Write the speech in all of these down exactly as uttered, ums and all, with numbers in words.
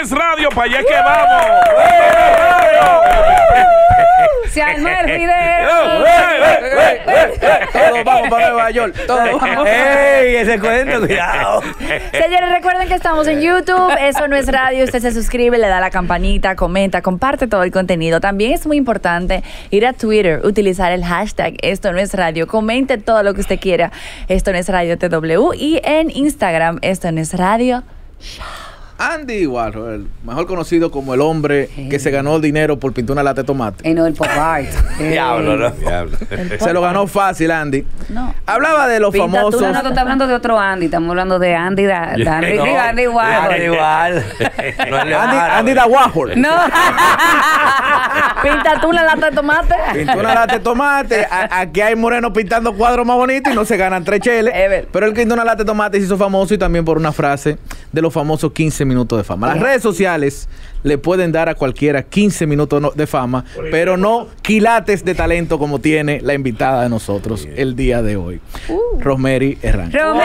es radio, para allá que vamos. Se armó el video. Todos vamos para Nueva York. Todos vamos. ¡Ey! Ese cuento, cuidado. Señores, recuerden que estamos en YouTube. Eso no es radio. Usted se suscribe, le da la campanita, comenta, comparte todo el contenido. También es muy importante ir a Twitter, utilizar el hashtag Esto no es radio. Comente todo lo que usted quiera. Esto no es radio T W. Y en Instagram, Esto no es radio. Andy Warhol, mejor conocido como el hombre sí. que se ganó el dinero por pintar una lata de tomate. Eh, no, el pop art. Diablo, no. Diablo. Se lo ganó fácil, Andy. No. Hablaba de los Pinta, famosos. Tú no, no estás hablando de otro Andy, estamos hablando de Andy, da, da, Andy, no, Andy Warhol. Andy igual. No Andy, Andy da Warhol. No. Pinta tú una lata de tomate. Pinta una lata de tomate. A, aquí hay morenos pintando cuadros más bonitos y no se ganan tres cheles. Ever. Pero él pintó una lata de tomate y se hizo famoso y también por una frase de los famosos quince minutos de fama. Las redes sociales le pueden dar a cualquiera quince minutos de fama, pero no quilates de talento como tiene la invitada de nosotros el día de hoy, uh. Rosemary Herrán. ¡Rosemary!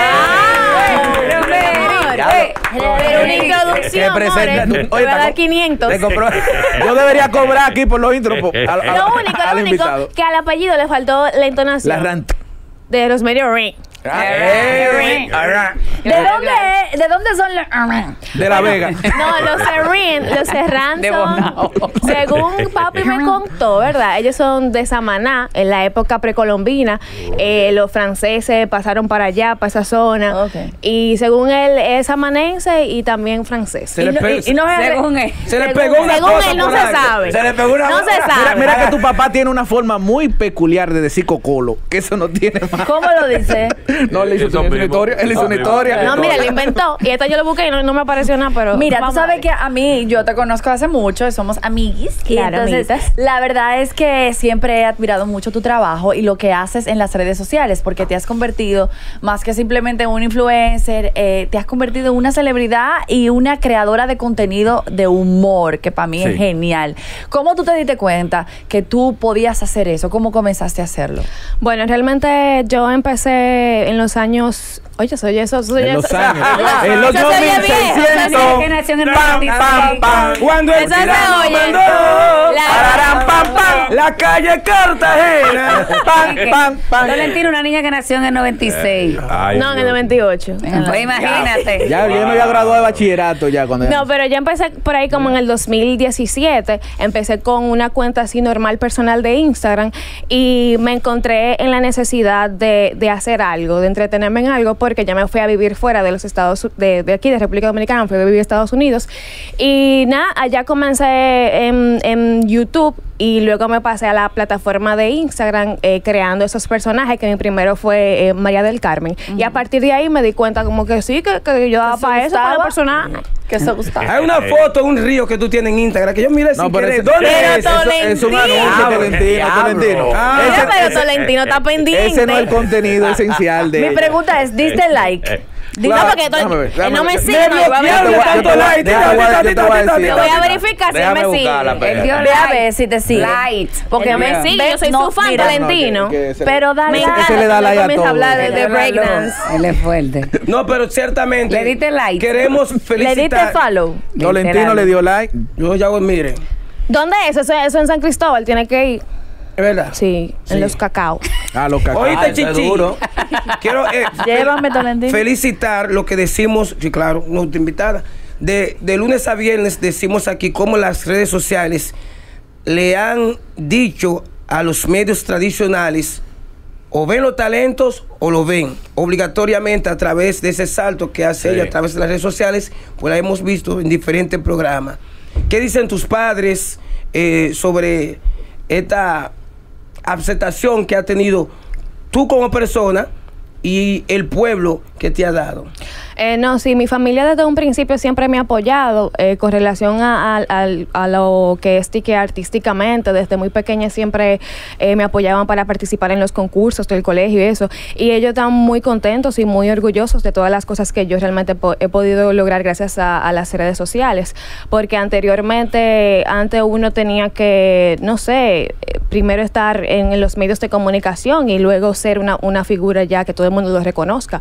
¡Rosemary! Pero una introducción, amores. Voy a dar quinientos. Yo debería cobrar aquí por los intros. Por, a, a, lo único, a, lo único, invitado. que al apellido le faltó la entonación. La rant. De Rosemary Herrán. ¿De dónde, ¿De dónde son los...? De La Vega. No, los Herrán, los Herrán son, según papi me contó, ¿verdad? Ellos son de Samaná, en la época precolombina. Eh, los franceses pasaron para allá, para esa zona. Okay. Y según él, es samanense y también francés. Se, y no, y, y no es, según él. Se le pegó una según cosa él, no se ahí. sabe. Se le pegó una No se sabe. Mira, mira que tu papá tiene una forma muy peculiar de decir cocolo, que eso no tiene más. ¿Cómo lo dice? No, él hizo una historia. Él hizo una historia. No, mira, lo inventó. Y esta yo lo busqué y no, no me apareció nada, pero... Mira, tú sabes que a mí, yo te conozco hace mucho, somos amiguis. Claro, entonces, amiguitas. La verdad es que siempre he admirado mucho tu trabajo y lo que haces en las redes sociales, porque te has convertido, más que simplemente un influencer, eh, te has convertido en una celebridad y una creadora de contenido de humor, que para mí sí. es genial. ¿Cómo tú te diste cuenta que tú podías hacer eso? ¿Cómo comenzaste a hacerlo? Bueno, realmente yo empecé en los años... Oye, soy eso, soy en eso. Los años. En los dos mil seiscientos. Generación en pam, pam, pam. Cuando el tirano mandó. Pararán, pam, pam. La calle Cartagena. Pam, pam, pam. Tolentino, una niña que nació en el noventa y seis. Ay, no, en el noventa y ocho. Pues imagínate. Ya, yo me había graduado de bachillerato ya cuando. No, pero yo empecé por ahí como en el dos mil diecisiete. Empecé con una cuenta así normal personal de Instagram y me encontré en la necesidad de, de hacer algo, de entretenerme en algo, porque ya me fui a vivir fuera de los Estados de, de aquí, de República Dominicana, me fui a vivir a Estados Unidos. Y nada, allá comencé en, en YouTube y luego me pasé a la plataforma de Instagram eh, creando esos personajes, que mi primero fue eh, María del Carmen. Uh-huh. Y a partir de ahí me di cuenta como que sí, que, que yo daba para eso, para el personaje. Que se gustaba. Hay una foto, un río que tú tienes en Instagram, que yo miré no, sin pero querer. Ese, ¿Dónde pero es? Tolentino. Es un anuncio, Tolentino, Tolentino. Ah, ese, mira, pero ese, Tolentino está pendiente. Ese no es el contenido esencial de Mi ella. pregunta es, ¿diste like? No, porque él no me sigue, no iba a ver. Lo voy a verificar si él me sigue. Ve a ver si te sigue. Light. Porque me sigue, yo soy su fan, Tolentino. Pero dale like. Se le da like a todo. A hablar de, de breakdance. Él es fuerte. No, pero ciertamente. Le diste like. Queremos felicitar. Le diste follow. Tolentino le dio like. Yo ya voy, mire. ¿Dónde es? Eso, eso en San Cristóbal, tiene que ir. ¿Es verdad? Sí, sí, en los cacao. Ah, los cacao. Oíste, Chichi. Quiero eh, Llévame, Tolentino. felicitar lo que decimos, sí, claro, nuestra invitada. De, de lunes a viernes decimos aquí cómo las redes sociales le han dicho a los medios tradicionales o ven los talentos o lo ven. Obligatoriamente a través de ese salto que hace sí. ella a través de las redes sociales, pues la hemos visto en diferentes programas. ¿Qué dicen tus padres eh, sobre esta aceptación que ha tenido tú como persona y el pueblo que te ha dado? Eh, no, sí, mi familia desde un principio siempre me ha apoyado eh, con relación a, a, a, a lo que es tique artísticamente. Desde muy pequeña siempre eh, me apoyaban para participar en los concursos del colegio y eso. Y ellos están muy contentos y muy orgullosos de todas las cosas que yo realmente po he podido lograr gracias a, a las redes sociales. Porque anteriormente, antes uno tenía que, no sé, primero estar en, en los medios de comunicación y luego ser una, una figura ya que todo el mundo lo reconozca.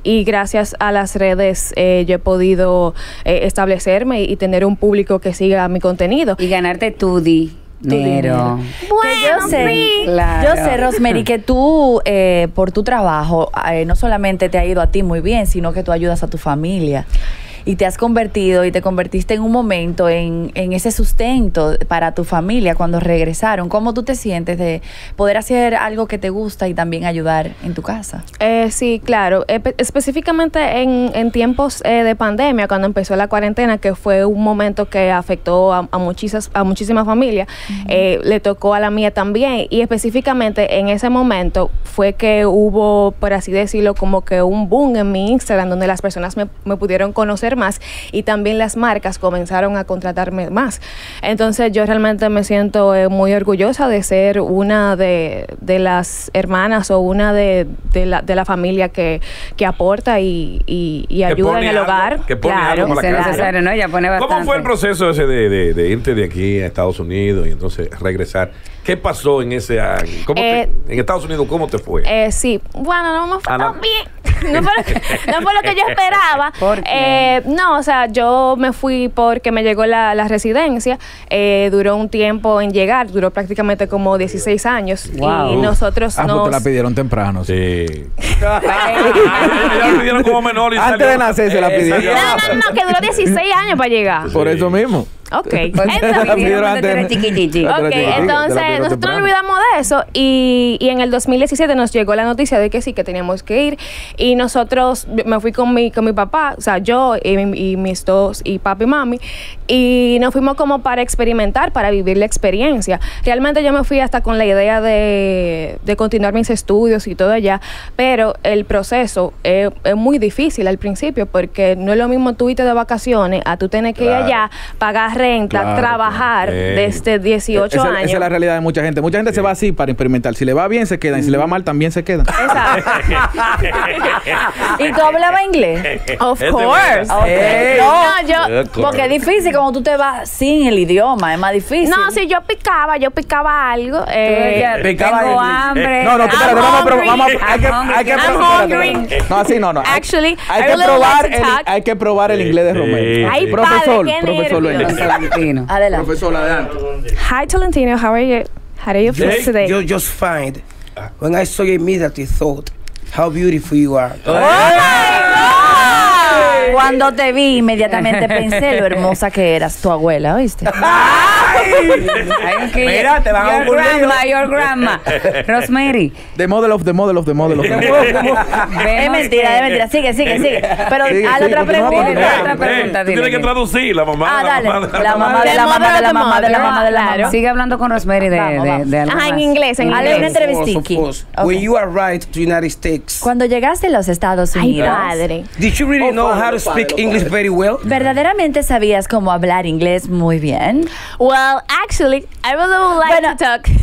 y gracias a las redes eh, yo he podido eh, establecerme y, y tener un público que siga mi contenido. Y ganarte tu dinero. dinero. Que yo sé, sí. Claro. yo sé, Rosemary, que tú, eh, por tu trabajo, eh, no solamente te ha ido a ti muy bien, sino que tú ayudas a tu familia. Y te has convertido y te convertiste en un momento en, en ese sustento para tu familia cuando regresaron. ¿Cómo tú te sientes de poder hacer algo que te gusta y también ayudar en tu casa? Eh, sí, claro. Espe- específicamente en, en tiempos eh, de pandemia, cuando empezó la cuarentena, que fue un momento que afectó a, a, muchísimas, a muchísimas familias, uh-huh. eh, le tocó a la mía también. Y específicamente en ese momento fue que hubo, por así decirlo, como que un boom en mi Instagram, donde las personas me, me pudieron conocer más y también las marcas comenzaron a contratarme más. Entonces yo realmente me siento eh, muy orgullosa de ser una de, de las hermanas o una de, de, la, de la familia que, que aporta y, y, y ayuda en el algo, hogar. Que pone claro, algo para la Es casa. necesario, ¿no? Ella pone bastante. ¿Cómo fue el proceso ese de, de, de irte de aquí a Estados Unidos y entonces regresar? ¿Qué pasó en ese año? ¿Cómo Eh, te, en Estados Unidos, ¿cómo te fue? Eh, sí, bueno, no me fue Ah, no. tan bien. No fue, no fue lo que yo esperaba. ¿Por qué? Eh, no, o sea, yo me fui porque me llegó la, la residencia. Eh, duró un tiempo en llegar, duró prácticamente como dieciséis años. Wow. Y nosotros Ah, pues nos... te la pidieron temprano. Sí. Sí. Ya lo pidieron como menor y Antes salió- de nacer se la Eh, pidieron. salió- No, no, no, que duró dieciséis años para llegar. Por eso mismo. Ok. La Entonces, pidieron cuando tú eras antes. chiquititi. Cuando Ok, tú eras chiquitica, te la entonces pidieron nosotros temprano. nos olvidamos de eso y, y en el dos mil diecisiete nos llegó la noticia de que sí, que teníamos que ir y nosotros, me fui con mi, con mi papá, o sea, yo y, mi- y mis dos, y papi y mami, y nos fuimos como para experimentar, para vivir la experiencia. Realmente yo me fui hasta con la idea de, de continuar mis estudios y todo allá, pero el proceso es, es muy difícil al principio porque no es lo mismo tú irte de vacaciones a tú tener que Claro. ir allá, pagar renta, Claro, trabajar claro. desde dieciocho esa, años. esa es la realidad de mucha gente. Mucha gente se va así para experimentar. Si le va bien, se quedan. Y si le va mal, también se quedan. Exacto. ¿Y tú hablabas inglés? Of Ese course. Ok. Ey. No, yo. Eh, Porque es difícil cuando tú te vas sin el idioma, es más difícil. No, si yo picaba, yo picaba algo. Eh, Picaba Tengo el- hambre. No, no, tú I'm espérate, vamos, a pro- hungry. vamos a- hay que, hay que I'm probar- hungry. espérate, espérate. No, así no, no. Hay- Actually, hay I que really probar like to el, talk. hay que probar el inglés de Sí. Romero. Ay, Profesor, padre, qué profesor nervios. Luis. Tolentino. Adelante. Profesor, adelante. Hi, Tolentino. How are you? How do you feel Just, today? you just fine. When I saw you, immediately thought how beautiful you are. Cuando te vi, inmediatamente pensé lo hermosa que eras, tu abuela, ¿oíste? Hay que- Mira, te van a Your ocurrir. grandma, your grandma. Rosemary. The model of the model of the model of the model. Es mentira, es mentira. Sigue, sigue, sigue. Pero Sigue, haz sigue, otra continúa, pregunta. continúa. Otra pregunta, tú dile tienes que que- traducir la mamá. Ah, la dale. mamá, La mamá de The la mamá mother de la of the mamá de la mother. mamá de la Claro. mamá. Sigue hablando con Rosemary de, Vamos, de, vamos. de algo Ajá, en más. inglés, en Hazle inglés. una Of course, entrevistiki. of course. Ok. When you arrived to the United States, Cuando llegaste a los Estados Ay, Unidos, padre. did you really know how to speak English very well? ¿verdaderamente sabías cómo hablar inglés muy bien? Well, actually, I really would like Bueno. to talk.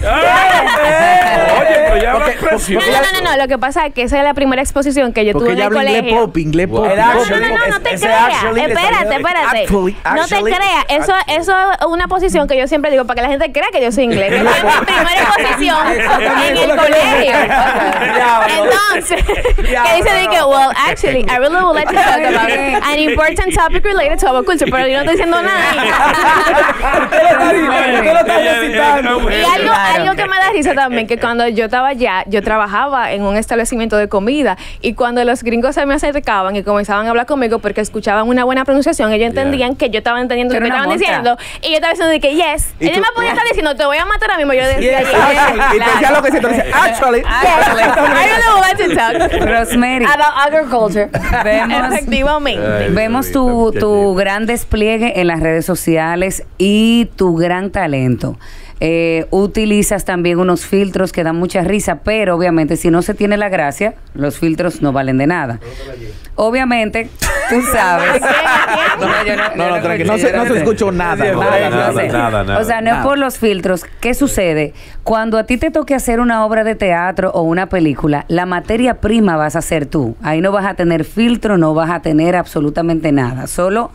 Oye, pero ya habla No, precioso. no, no, no, no. Lo que pasa es que esa es la primera exposición que yo Porque tuve en ella el habla inglés colegio. pop, inglés pop. Wow. El No, no, actually, no, no, no te ese creas. actually, Espérate, espérate. Actually, No te actually, creas. Eso, eso es una posición que yo siempre digo para que la gente crea que yo soy inglés. Esa es mi primera exposición en el colegio. Entonces, que dice de que, well, actually, I really would like to talk about an important topic related to our culture, pero yo no estoy diciendo nada. Usted lo está recitando. Y algo, algo que me da risa también, que cuando yo estaba allá, yo trabajaba en un establecimiento de comida y cuando los gringos se me acercaban y comenzaban a hablar conmigo porque escuchaban una buena pronunciación, ellos entendían que yo estaba entendiendo lo Que que era una estaban monta. diciendo y yo estaba diciendo de que yes. ¿Y Ellos tú? me podían estar diciendo, te voy a matar a mí, pero yo decía, Yes, yes, Y te decía lo que sí, te decía, actually. Yes. I really would like to talk. Rosemary. About agriculture. Vemos, Efectivamente. vemos tu, tu gran despliegue en las redes sociales y tu gran talento. Eh, utilizas también unos filtros que dan mucha risa, pero obviamente si no se tiene la gracia, los filtros no valen de nada. Obviamente, tú sabes. No, yo No, no, tranquilo. No se, no se escuchó nada. Nada, No, no nada, sé. nada, nada. O sea, no es Nada. por los filtros. ¿Qué sucede? Cuando a ti te toque hacer una obra de teatro o una película, la materia prima vas a ser tú. Ahí no vas a tener filtro, no vas a tener absolutamente nada. Solo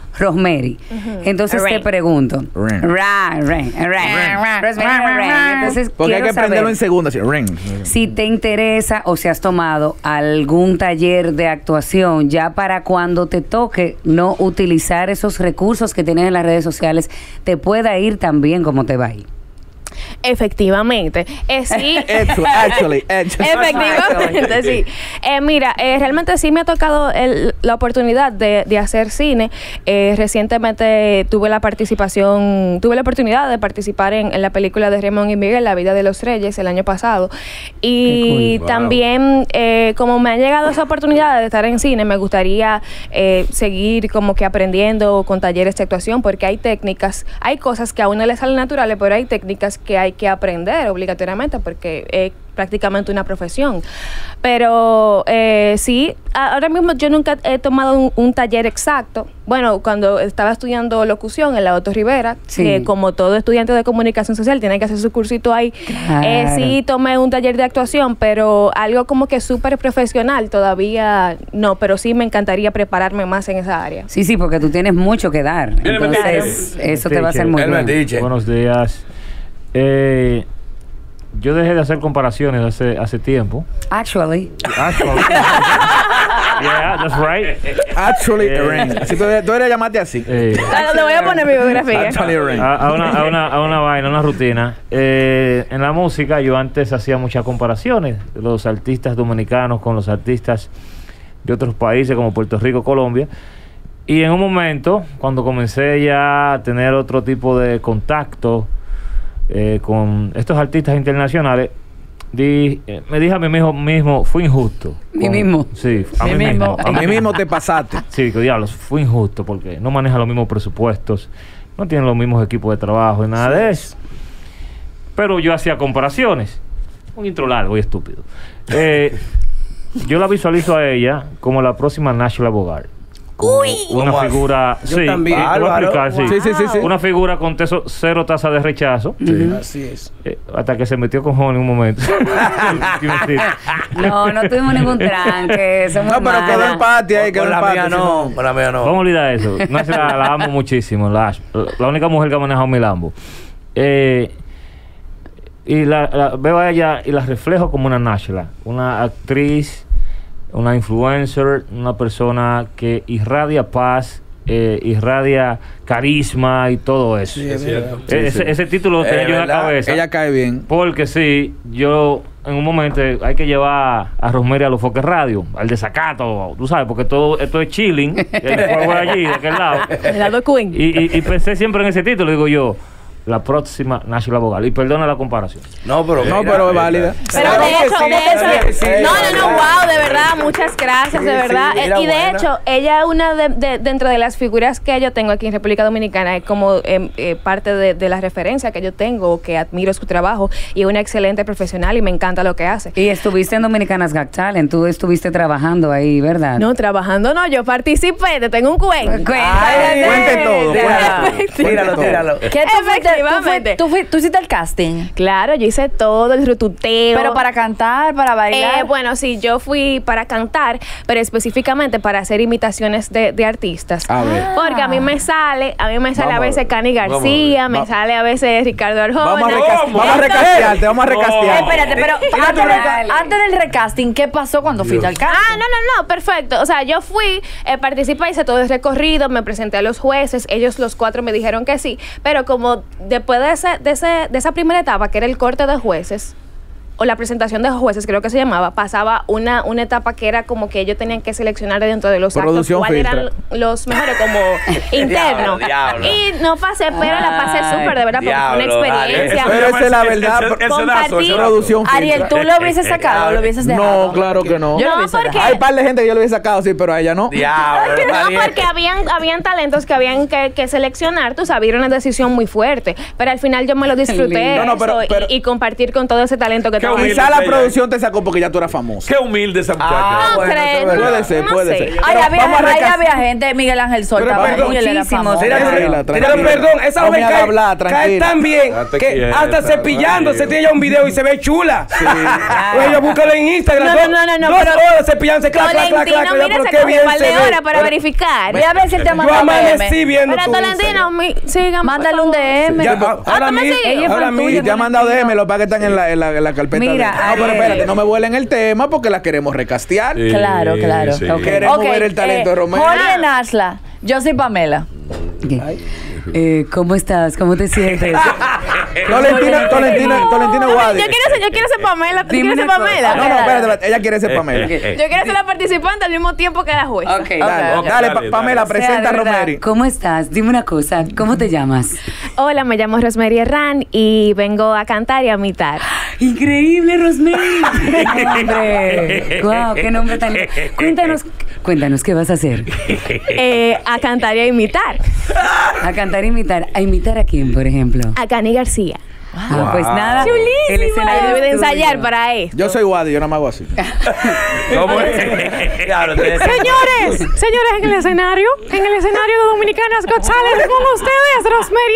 Rosemary. Entonces te Rain. pregunto. Rain. Ra, Rain, Rain. Rosemary Rain. Entonces Porque hay quiero que saber prenderlo en segunda. Así, ring. si te interesa o si has tomado algún taller de actuación ya para cuando te toque no utilizar esos recursos que tienes en las redes sociales, te pueda ir tan bien como te va a ir. Efectivamente. Eh, sí. Actually, actually, actually. Efectivamente, sí. Eh, mira, eh, realmente sí me ha tocado el- la oportunidad de, de hacer cine. Eh, recientemente tuve la participación, tuve la oportunidad de participar en, en la película de Ramón y Miguel, La vida de los reyes, el año pasado. Y Qué cool. también, eh, como me ha llegado esa oportunidad de estar en cine, me gustaría eh, seguir como que aprendiendo con talleres de actuación, porque hay técnicas, hay cosas que a uno le salen naturales, pero hay técnicas que hay que aprender obligatoriamente porque es prácticamente una profesión. Pero eh, sí, a- ahora mismo yo nunca he tomado un, un taller exacto. Bueno, cuando estaba estudiando locución en la Otto Rivera, Sí. que como todo estudiante de comunicación social tiene que hacer su cursito ahí, Claro. eh, sí tomé un taller de actuación, pero algo como que súper profesional todavía no, pero sí me encantaría prepararme más en esa área. Sí, sí, porque tú tienes mucho que dar. Viene Entonces, Metiche. eso te va a hacer muy El bien. Metiche. Buenos días. Eh, yo dejé de hacer comparaciones hace, hace tiempo. Actually. Actually. Yeah, that's right. Actually, Eh. ring. Así tú, tú deberías llamarte así. Eh, Claro, le voy a poner mi biografía. Actually, ring. a, a una, a, una, a una vaina, una rutina. Eh, en la música yo antes hacía muchas comparaciones de los artistas dominicanos con los artistas de otros países como Puerto Rico, Colombia. Y en un momento, cuando comencé ya a tener otro tipo de contacto eh, con estos artistas internacionales, di- eh, me dije a mí mismo, mismo fue injusto. ¿Mí Con- mismo? Sí, a Mí mí mismo. mismo. A mí mismo te pasaste. Sí, que diablos, fue injusto porque no maneja los mismos presupuestos, no tienen los mismos equipos de trabajo y nada de eso. Pero yo hacía comparaciones. Un intro largo y estúpido. Eh, yo la visualizo a ella como la próxima National Bogart. Como una ¿Cómo figura. Yo sí, también. te voy a Bárbaro. explicar, sí. Sí, sí, sí, sí. Una figura con teso- cero tasa de rechazo. Así es. eh, hasta que se metió con Juan en un momento. No, no tuvimos ningún tranque. Somos No, pero quedó malas. empate ahí, quedó Con la empate. mía si no, con la mía no. Vamos a olvidar eso. No, la, la amo muchísimo. La, la única mujer que ha manejado mi Lambo. Eh, y la, la- veo a ella y la reflejo como una Nashla, una actriz, una influencer, una persona que irradia paz, eh, irradia carisma y todo eso. Sí, es verdad. Eh, ese, ese título lo tenía Es yo en la verdad. cabeza. Ella cae bien. Porque sí, yo en un momento hay que llevar a Rosemary a los foques radio, al desacato, tú sabes, porque todo esto es chilling, el fuego de allí, de aquel lado. El lado Queen. Y, y, y pensé siempre en ese título, digo yo, la próxima National Bogal. Y perdona la comparación. No, pero No, mira, pero es válida. Pero Claro de que hecho, sí, de claro que hecho, sí. no, no, no, wow, de verdad, muchas gracias, de Sí, verdad. sí, Eh, era y de buena. hecho, ella es una de, de- dentro de las figuras que yo tengo aquí en República Dominicana, es como eh, eh, parte de, de la referencia que yo tengo, que admiro su trabajo y es una excelente profesional y me encanta lo que hace. Y estuviste en Dominicanas Got Talent, tú estuviste trabajando ahí, ¿verdad? No, trabajando no, yo participé, te tengo un cuento. Cuéntame. Cuente todo, cuente todo. Tíralo, Cuente tíralo. ¿Qué tú fuiste? ¿Tú, Efectivamente. fuiste- tú, fuiste- tú hiciste el casting? Claro, yo hice todo el rututeo. Pero para cantar, para bailar. Eh, bueno, sí, yo fui para cantar, pero específicamente para hacer imitaciones de, de artistas. A ver. Porque a mí me sale, a mí me sale Vamos a a veces ver. Cani Vamos a García, ver. me Va- sale a veces Ricardo Arjona. Vamos a, recast- ¿Cómo? vamos a recastearte, vamos a recastear. Espérate, pero Tira antes, tu del- Dale. antes del recasting, ¿qué pasó cuando fuiste al casting? Ah, no, no, no, perfecto. O sea, yo fui, eh, participé, hice todo el recorrido, me presenté a los jueces, ellos los cuatro me dijeron que sí, pero como después de, ese, de, ese, de esa primera etapa, que era el corte de jueces, o la presentación de jueces, creo que se llamaba, pasaba una, una etapa que era como que ellos tenían que seleccionar dentro de los Producción actos cuáles filtra. eran los mejores como internos. Diablo, diablo. Y no pasé, pero la pasé Ay, súper, de verdad, porque fue diablo, una dale. experiencia. Pero esa es la verdad. Ese- ese dazo, ese Compartir. dazo. Producción Ariel, filtra. ¿tú lo hubieses sacado o lo hubieses dejado? No, claro que no. Yo lo No, hubiese porque- dejado. Hay un par de gente que yo le hubiese sacado, sí, pero a ella no. Diablo, No, Ariel. porque habían, habían talentos que habían que, que seleccionar, tú sabes, era una decisión muy fuerte. Pero al final yo me lo disfruté No, no, pero- eso, y- pero- y, compartir con todo ese talento que ¿Qué humilde Quizá la ella. producción te sacó porque ya tú eras famoso. Qué humilde esa muchacha. Ah, No bueno, creo, eso es no. verdad. Puede ser, no puede sé. ser. Ay, Pero había, vamos a ahí recas- había gente, Miguel Ángel Sol, Pero estaba perdón, ahí, él era muchísimo. famoso. Mira, Tranquila, pero tranquila. perdón, esa No joven me haga cae, hablar, cae tranquila. tan bien Date que quieta, hasta cepillándose tranquila. tiene ya un video y se ve chula. Oye, búscalo en Instagram. No, dos- no, no, no, Dos pero- horas cepillándose, clac, clac, clac, Tolentino, clac. mira, pero se qué cogió bien un par se de ve. horas para verificar. Voy a ver si él te Yo manda un D amanecí M. viendo Pero tu Tolentino, Instagram. mi- sigan. Mándale por un favor. D M. Ya, Sí, ahora Ah, tú me mismo, sigues. Ella es ahora fan mismo. Y te ha mandado D M, los para que están en la, en la, en la carpeta. Mira, de... No, pero eh, espérate, no me vuelen el tema porque la queremos recastear. Sí, Claro, claro. sí. Ok. Queremos Ok, ver el talento eh, de Romeo. Jorge Nasla, yo soy Pamela. Eh, ¿Cómo estás? ¿Cómo te sientes? Tolentino, Tolentino, Tolentino No, Guadi. yo quiero ser, yo quiero ser Pamela. ¿Tú Dime quieres ser una cosa. Pamela? No, no, espérate, espérate, ella quiere ser Pamela. Eh, eh, Yo quiero ser la participante al mismo tiempo que la jueza. Ok. Dale, ok, dale, ok. Pa- Dale, Pamela, dale. presenta a O sea, de verdad, Romeri. ¿Cómo estás? Dime una cosa. ¿Cómo te llamas? Hola, me llamo Rosemary Herrán y vengo a cantar y a imitar. Increíble, Rosemary. Hombre. Wow, qué nombre tan lindo. Cuéntanos, cuéntanos qué vas a hacer. Eh, a cantar y a imitar. A cantar, imitar. ¿A imitar a quién, por ejemplo? A Cani García. Ah, pues Wow. nada. El Chulísima. escenario Debe de es tuyo. ensayar para esto. Yo soy Guadi, yo no me hago así. ¿Cómo es? Claro, te decía- Señores, señores, en el escenario, en el escenario de Dominicanas Got Talent, con ustedes, Rosemary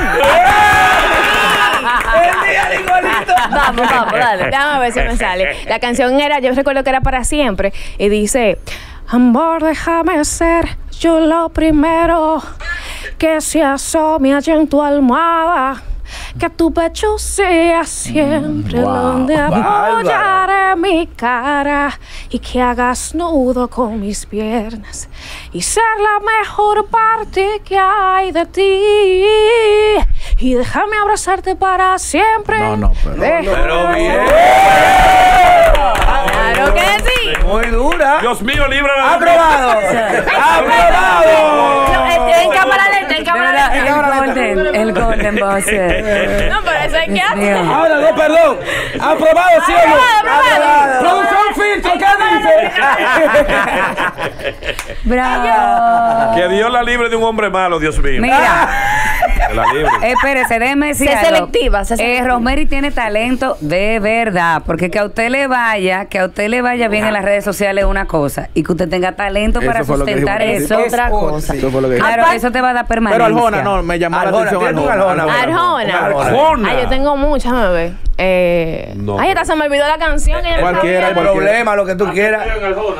Herrán. Vamos, vamos, dale. Déjame ver si me sale. La canción era, yo recuerdo que era Para Siempre, y dice, amor, déjame ser yo lo primero que se asome allá en tu almohada. Que tu pecho sea siempre donde apoyaré mi cara y que hagas nudo con mis piernas y ser la mejor parte que hay de ti y déjame abrazarte para siempre. No, no, pero- Déjame Pero bien. Claro que sí. Muy dura. Dios mío, líbrala. ¡Aprobado! ¡Aprobado! No, este, en cámara lenta, en De cámara verdad, lenta. el golden, el golden buzzer. No, pero eso hay que Dios hacer. mío. Ahora no, perdón. ¿Aprobado, sí o no? Aprobado, Producción filtro, ¿qué dice? Bravo. Que Dios la libre de un hombre malo, Dios mío. Mira, Que la libre. espérese, déjeme decir Sé algo. selectiva, sé Eh, selectiva. Rosemary tiene talento de verdad, porque que a usted le vaya, que a usted le vaya bien en las redes sociales es una cosa, y que usted tenga talento Eso para fue lo que sustentar dijo. eso. Es otra cosa. Eso fue lo que dije. Claro, Aparte- eso te va a dar permanencia. Pero Arjona, no, me llamó la Arjona, atención tienes un Arjona. Arjona. Arjona. Arjona. Ay, yo tengo muchas, me ve. Eh, No, ay, hasta pero- se me olvidó la canción. ella no Cualquiera, sabía. cualquiera. Problema, lo que tú quieras.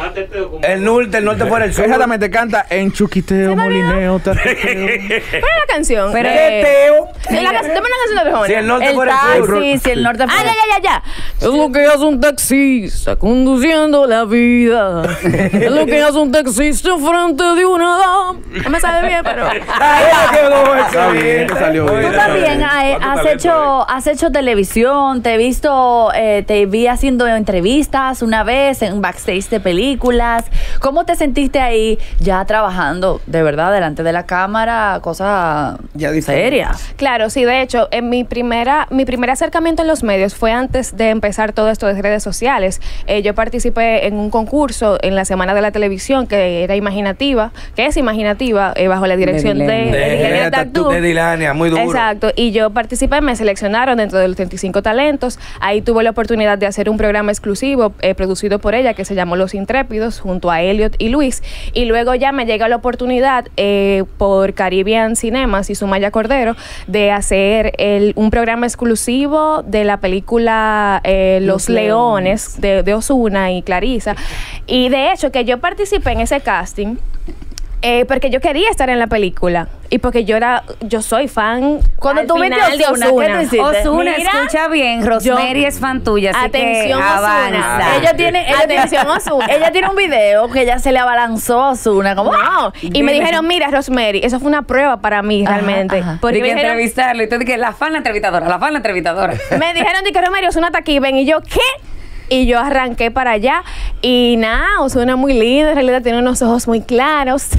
El norte, el norte fuera el sur. Exactamente, canta en chuquiteo, molineo, tateo. ¿Cuál es la canción? Pero- Eh, Teo. es la canción, dame una canción de Arjona. Si el norte El fuera el sur. taxi, si el norte Ah, fuera- ya, ya, ya, ya. Es lo que hace un taxista conduciendo la vida. Es lo que hace un taxista frente de una dama. No me sabe bien, pero. Ahí quedó Está bien, excelente. te salió Tú bien. también bien. eh, ¿Cuánto has talento hecho, has hecho televisión, te he visto, eh, te vi haciendo entrevistas una vez en backstage de películas. ¿Cómo te sentiste ahí ya trabajando de verdad delante de la cámara? Cosa Ya diferente. seria. Claro, sí, de hecho, en mi primera, mi primer acercamiento en los medios fue antes de empezar todo esto de redes sociales. Eh, yo participé en un concurso en la Semana de la Televisión que era imaginativa, que es imaginativa, eh, bajo la dirección de, Dilania. de, De, Ingeniera de, Tactú. de Dilania, muy duro. Exacto, y yo participé, me seleccionaron dentro de los treinta y cinco talentos. Ahí tuve la oportunidad de hacer un programa exclusivo eh, producido por ella que se llamó Los Intrépidos, junto a Elliot y Luis. Y luego ya me llega la oportunidad eh, por Caribbean Cinemas y Sumaya Cordero de hacer el, un programa exclusivo de la película eh, Los, Los Leones de, de Ozuna y Clarisa. Y de hecho que yo participé en ese casting. Eh, porque yo quería estar en la película y porque yo era, yo soy fan. Cuando al tú viste final de Ozuna, ¿qué Ozuna. tú hiciste? Ozuna, Mira, escucha bien, Rosemary es fan tuya, así Atención, que Ozuna. avanza. Ella tiene, ella Atención, tiene, Ozuna. ella tiene un video que ella se le abalanzó a Ozuna, como No, y me dijeron, mira, Rosemary, eso fue una prueba para mí Ajá, realmente. ajá. Porque Porque me que dijeron, entrevistarlo y tú dices, la fan la entrevistadora, la fan la entrevistadora. me dijeron de que Rosemary, Ozuna está aquí, ven, y yo, ¿qué? Y yo arranqué para allá y nada, Ozuna muy lindo, en realidad tiene unos ojos muy claros.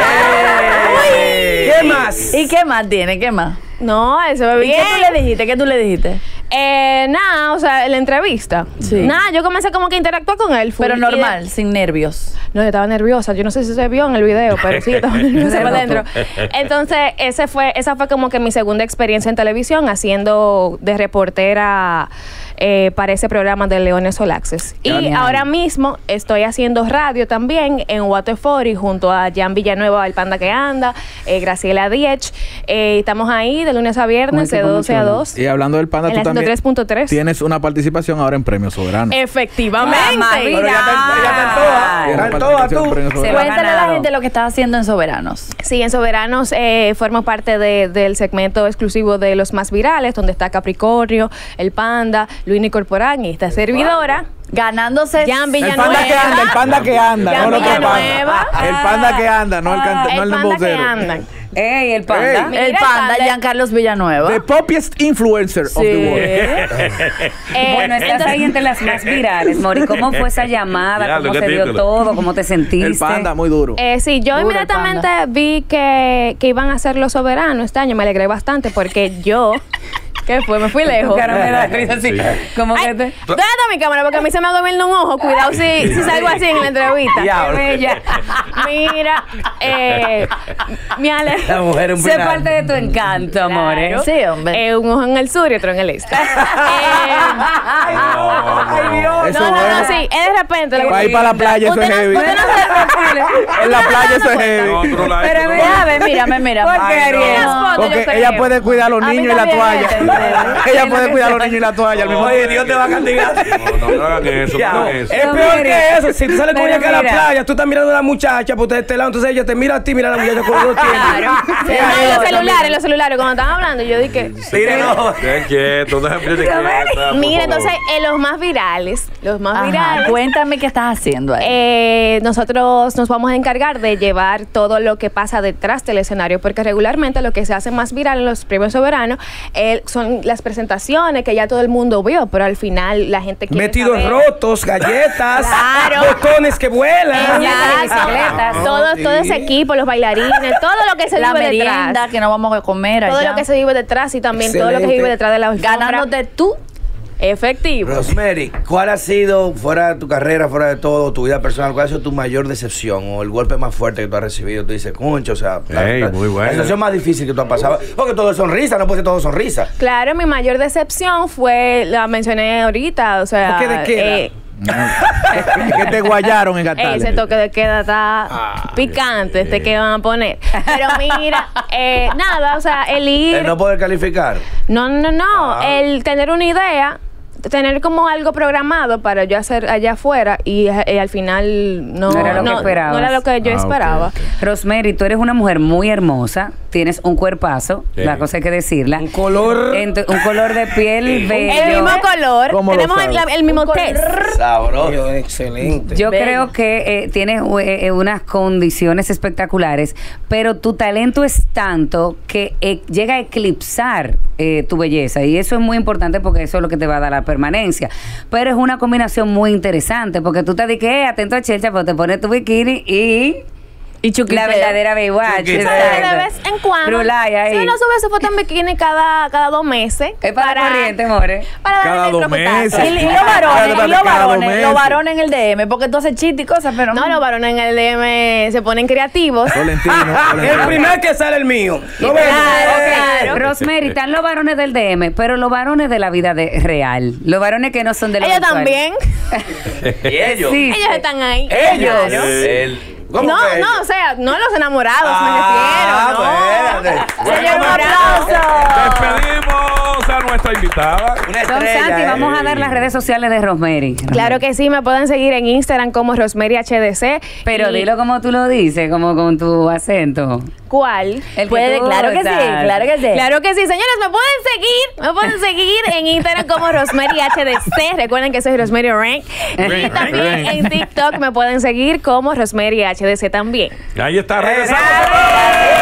¿Qué más? ¿y qué más tiene? ¿Qué más? No, eso me ¿Y qué tú le dijiste? ¿Qué tú le dijiste? Eh, nada, o sea, en la entrevista. Sí. Nada, yo comencé como que a interactuar con él. full, Pero y normal, de- sin nervios. No, yo estaba nerviosa. Yo no sé si se vio en el video, pero sí, estaba nerviosa por dentro. Entonces, ese fue, esa fue como que mi segunda experiencia en televisión, haciendo de reportera eh, para ese programa de Leones All Access. Y Genial. ahora mismo estoy haciendo radio también en Waterford junto a Jan Villanueva, el Panda que anda, eh, Graciela Diech. Eh, estamos ahí de lunes a viernes de doce a dos. Y hablando del Panda, En tú la también ciento tres punto tres. tienes una participación ahora en Premio Soberano. Efectivamente. Pero ya te- ya te entoa. Tienes Ya una entoa participación tú. en Premio Se Soberano. lo ha Cuéntale a la ganado. gente lo que estás haciendo en Soberanos. Sí, en Soberanos eh, formo parte de- del segmento exclusivo de los más virales, donde está Capricornio, el Panda, Luini Corporán y esta servidora. Ganándose. Jan El Villanueva. panda que anda, el panda que anda, Jan no lo que Villanueva. panda. El panda que anda, no el, canta, El no el Panda que embocero. anda. Ey, el panda. Ey. Mira El el Panda, Panda. Giancarlos Villanueva. The poppiest influencer of the world. Eh, Bueno, estás entonces- ahí entre las más virales, Mori. ¿Cómo fue esa llamada? Diablo, ¿Cómo qué se dio título. todo? ¿Cómo te sentiste? El panda, muy duro. Eh, sí, yo Duro el inmediatamente Panda. vi que, que iban a ser los soberanos este año. Me alegré bastante porque yo. ¿Qué fue? Me fui lejos. Tu cara me da risa así. Sí. Como Ay, que te... ¿dónde está mi cámara? Porque a mí se me gobierna un ojo. Cuidado si, si salgo así en la entrevista. Diablo. Qué bella. Mira, eh, me alegra. La mujer es un Sé final. parte de tu encanto, amor. ¿eh? Claro. Sí, hombre. Eh, un ojo en el sur y otro en el este. Eh, Ay, Dios. Eso no, no, bueno. no, sí. Es de repente. lo que- Para ir para la playa, eso es Usted no- heavy. usted no se- En la playa eso es heavy. No, tú no la- Pero tú no me- la- Déjame, mírame, mírame. ¿Por qué, Ay, no. Ariel? Unas fotos, Porque yo ella creo. puede cuidar a los A mí niños y la también, toalla. este, Ella puede cuidar a los niños y la toalla al mismo Oye, tiempo. Dios te va a castigar. No, no, no hagan eso, no hagan eso. Es No, peor mire. que eso. Si tú sales con Pero ella que a la mira. playa, tú estás mirando a la muchacha por este lado, entonces ella te mira a ti, mira a la muchacha con los dientes. Claro. No, en los celulares, en los celulares, cuando estaban hablando, yo dije. Mire, no. Estén quietos, déjenme quieta, por Mira, favor. entonces, eh, los más virales, los más Ajá, virales. cuéntame qué estás haciendo ahí. Eh, nosotros nos vamos a encargar de llevar todo lo que pasa detrás del escenario, porque regularmente lo que se hace más viral en los premios soberanos eh, son las presentaciones que ya todo el mundo vio, pero al final la gente quiere Vestidos saber. rotos, galletas, Claro. botones que vuelan. Exacto. bicicletas. todo, todo ese equipo, los bailarines, todo lo que se la vive merienda detrás. que no vamos a comer Todo allá. lo que se vive detrás y también todo lo que se Excelente. vive detrás de la alfombra. Ganándote tú. Efectivo. Rosemary, ¿cuál ha sido, fuera de tu carrera, fuera de todo, tu vida personal, cuál ha sido tu mayor decepción o el golpe más fuerte que tú has recibido? Tú dices, concho, o sea, la, Ey, la- muy buena. la situación más difícil que tú has pasado. Porque todo es sonrisa, no puede ser todo sonrisa. Claro, mi mayor decepción fue, la mencioné ahorita, o sea, ¿Toque de queda? eh, Que te guayaron en Gatales. ese toque de queda está picante, este que van a poner. Pero mira, eh, nada, o sea, el ir... El no poder calificar. No, no, no, Ah. el tener una idea, tener como algo programado para yo hacer allá afuera y, eh, al final no, No era lo que no, esperabas. no era lo que yo Ah, ok, esperaba. ok. Rosemary, tú eres una mujer muy hermosa, tienes un cuerpazo, Sí. la cosa hay que decirla. Un color. En tu- un color de piel bello. El mismo color, ¿Cómo lo tenemos el, sabes? el mismo test. Sabroso. Dios, excelente. Yo Bello. creo que eh, tienes eh, eh, unas condiciones espectaculares, pero tu talento es tanto que eh, llega a eclipsar eh, tu belleza y eso es muy importante porque eso es lo que te va a dar la permanencia. Pero es una combinación muy interesante porque tú te dices, eh, atento a Chelcha, pero te pones tu bikini y... Y Chuquiteo. La verdadera Baywatch. Chuquiteo. Pero de vez en cuando, Brulay ahí. si uno sube su foto en bikini cada, cada dos meses. Es para, la corriente, more. Para darle Cada el dos propetazo. meses. Y, y los varones, y los Cada dos varones, meses. los varones en el D M, porque tú haces chistes y cosas, pero No, los varones en el D M se ponen creativos. Tolentino, El Tolentino. primer que sale el mío. ¿No ves? Claro, claro. Rosemary, están los varones del D M, pero los varones de la vida de real. Los varones que no son de la Ellos virtual. también. ¿Y ellos? Sí. Ellos están ahí. Ellos. Claro. El- ¿cómo No, que ellos? no, o sea, no los enamorados, Ah, me refiero. espérate. No. Señor, un aplauso. Despedimos a nuestra invitada. Una Don estrella. Santi, eh. vamos a dar las redes sociales de Rosemary. Claro que sí, me pueden seguir en Instagram como Rosemary H D C. Pero Y- dilo como tú lo dices, como con tu acento. ¿Cuál? El que Puede, tú claro que sí, usas. claro que sí. Claro que sí, señores, me pueden seguir, me pueden seguir en Instagram como Rosemary H D C. Recuerden que soy Rosemary Rank. Y también en TikTok me pueden seguir como Rosemary H D C también. Ahí está, regresamos.